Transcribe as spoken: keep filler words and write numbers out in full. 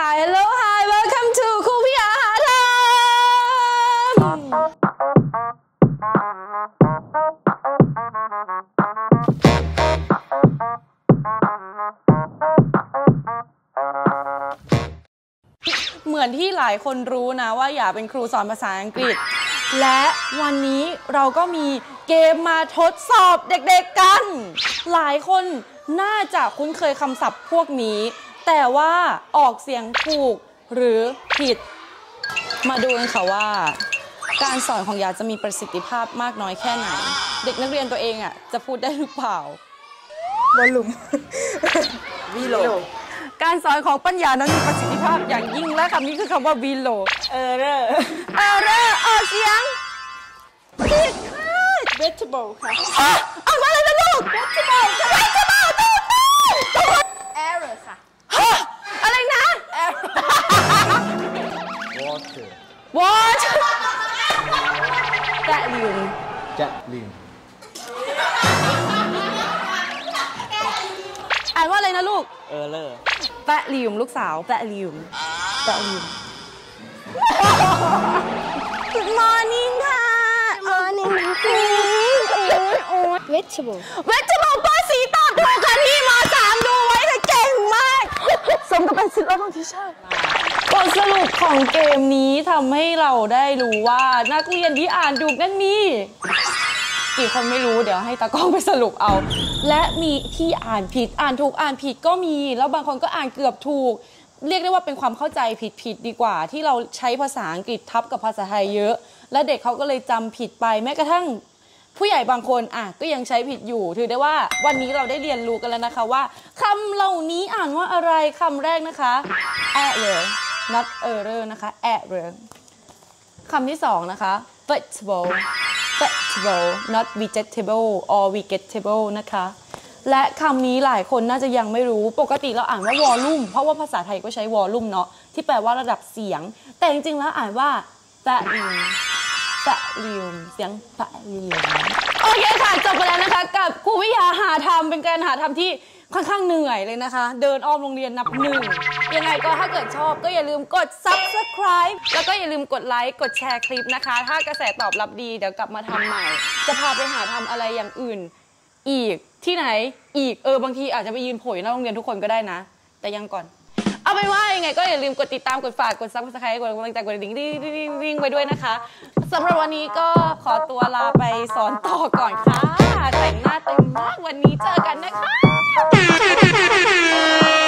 Hi Hello Hi Welcome to ครูพี่อาหาธรรมเหมือนที่หลายคนรู้นะว่าอยากเป็นครูสอนภาษาอังกฤษและวันนี้เราก็มีเกมมาทดสอบเด็กๆกันหลายคนน่าจะคุ้นเคยคำศัพท์พวกนี้แต่ว่าออกเสียงถูกหรือผิดมาดูกันค่ะว่าการสอนของยาจะมีประสิทธิภาพมากน้อยแค่ไหนเด็กนักเรียนตัวเองอ่ะจะพูดได้หรือเปล่าวอลลุ่มวีโลการสอนของปัญญานั้นมีประสิทธิภาพอย่างยิ่งและคำนี้คือคำว่าวีโลเออเรอร์เออเรอร์ออกเสียงผิดค่ะ vegetable ค่ะเอามาเลยนะลูก vegetable ค่ะ vegetable ถูกต้อง error ค่ะอะไรนะ error water water แตะลิมจะลิมอ่านว่าอะไรนะลูกเออเลอร์แปะลิมลูกสาวแปะลิมแปะลิม Good morning ค่ะ Good morning โอ้ย vegetable vegetable ปอสีตอบถูกค่ะพี่มสามดูไว้เลยเก่งมากสมกับเป็นศิลป์ของที่ชาติบทสรุปของเกมนี้ทำให้เราได้รู้ว่านักเรียนที่อ่านถูกนั้นมีกี่คนไม่รู้เดี๋ยวให้ตากล้องไปสรุปเอาและมีที่อ่านผิดอ่านถูกอ่านผิดก็มีแล้วบางคนก็อ่านเกือบถูกเรียกได้ว่าเป็นความเข้าใจผิดๆดีกว่าที่เราใช้ภาษาอังกฤษทับกับภาษาไทยเยอะและเด็กเขาก็เลยจำผิดไปแม้กระทั่งผู้ใหญ่บางคนอ่ะก็ยังใช้ผิดอยู่ถือได้ว่าวันนี้เราได้เรียนรู้กันแล้วนะคะว่าคำเหล่านี้อ่านว่าอะไรคำแรกนะคะ error not error นะคะ error คำที่สองนะคะ vegetable vegetable not vegetable or vegetable นะคะและคำนี้หลายคนน่าจะยังไม่รู้ปกติเราอ่านว่าวอลลุ่มเพราะว่าภาษาไทยก็ใช้วอลลุ่มเนาะที่แปลว่าระดับเสียงแต่จริงๆแล้วอ่านว่าแปะลิมแปะลิมเสียงแปะลิมโอเคค่ะจบไปแล้วนะคะกับครูวิทยาหาธรรมเป็นการหาธรรมที่ค่อนข้างเหนื่อยเลยนะคะเดินอ้อมโรงเรียนนับหนึ่งยังไงก็ถ้าเกิดชอบก็อย่าลืมกด ซับสไครบ์ แล้วก็อย่าลืมกดไลค์กดแชร์คลิปนะคะถ้ากระแสตอบรับดีเดี๋ยวกลับมาทำใหม่จะพาไปหาทำอะไรอย่างอื่นอีกที่ไหนอีกเออบางทีอาจจะไปยืนโผล่หน้าโรงเรียนทุกคนก็ได้นะแต่ยังก่อนเอาไปว่ายังไงก็อย่าลืมกดติดตามกดฝากกด ซับสไครบ์ กดกำลังใจกดดิ่งดิ่งดิ่งไปด้วยนะคะสำหรับวันนี้ก็ขอตัวลาไปสอนต่อก่อนค่ะแต่งหน้าเต็มมากวันนี้เจอกันนะคะ